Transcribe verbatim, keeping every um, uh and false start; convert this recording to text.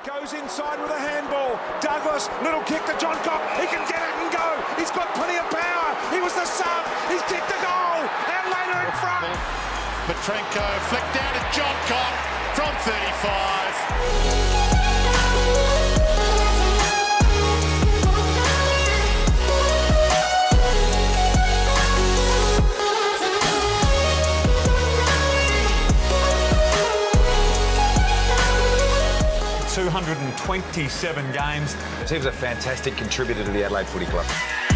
Goes inside with a handball. Douglas, little kick to Johncock. He can get it and go. He's got plenty of power. He was the sub. He's kicked the goal. And later in front. Petrenko flicked down to Johncock from thirty-five. two hundred twenty-seven games. He was a fantastic contributor to the Adelaide Footy Club.